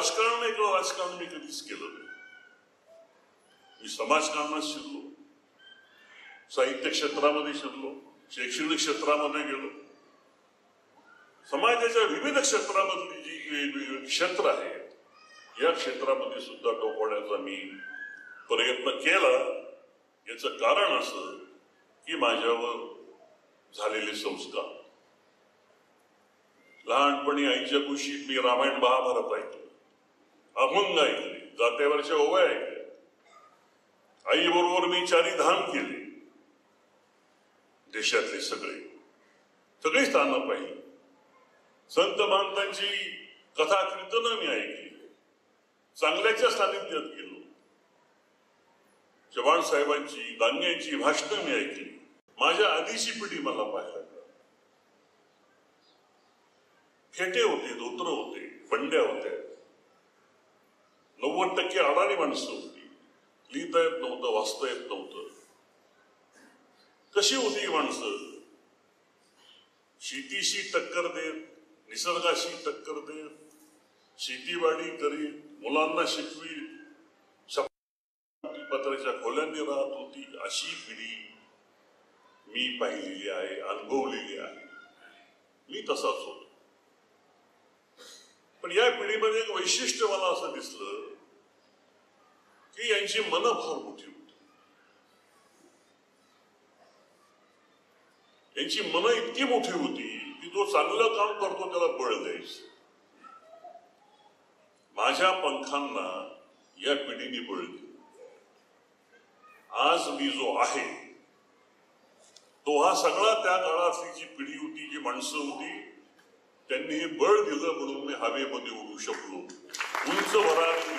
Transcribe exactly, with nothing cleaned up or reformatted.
राजकारण नाही किंवा राजकारण मी कधीच केलं नाही. मी समाजकारणात शिरलो, साहित्य क्षेत्रामध्ये शिरलो, शैक्षणिक क्षेत्रामध्ये गेलो. समाजाच्या विविध क्षेत्रामधली जी वेगवेगळी क्षेत्र आहेत या क्षेत्रामध्ये सुद्धा टोकवण्याचा मी प्रयत्न केला. याचं कारण असं की माझ्यावर झालेले संस्कार. लहानपणी आईच्या कुशीत मी रामायण महाभारत ऐकलं, अभंग ऐकले, जात्यावरच्या ओव्या ऐकल्या. आई बरोबर मी चारी धाम केले. देशातले सगळे सगळे स्थानं पाहिली. संत महंतांची कथा कीर्तनं मी ऐकली. चांगल्याच्या सानिध्यात गेलो. चव्हाण साहेबांची दांग्यांची भाषणं मी ऐकली. माझ्या आधीची पिढी मला पाहायला खेटे होते, धोत्र होते, बंड्या होत्या. नव्वद टक्के अडाणी माणसं होती. लिहिता येत नव्हतं, वाचता येत नव्हतं. कशी होती ही माणसं? शेतीशी टक्कर देत, निसर्गाशी टक्कर देत, शेतीवाडी करीत, मुलांना शिकवी, पत्राच्या खोल्यांनी राहत होती. अशी पिढी मी पाहिलेली आहे, अनुभवलेली आहे. मी तसाच होतो. पण या पिढीमध्ये एक वैशिष्ट्य मला असं दिसलं की यांची मनं फार मोठी होती. यांची मनं इतकी मोठी होती की जो चांगलं काम करतो त्याला बळ द्यायचं. माझ्या पंखांना या पिढीने बळ दिलं. आज मी जो आहे तो हा सगळा त्या काळातली जी पिढी होती, जी माणसं होती, त्यांनी हे बळ दिलं म्हणून मी हवेमध्ये उडू शकलो. उंच भरारी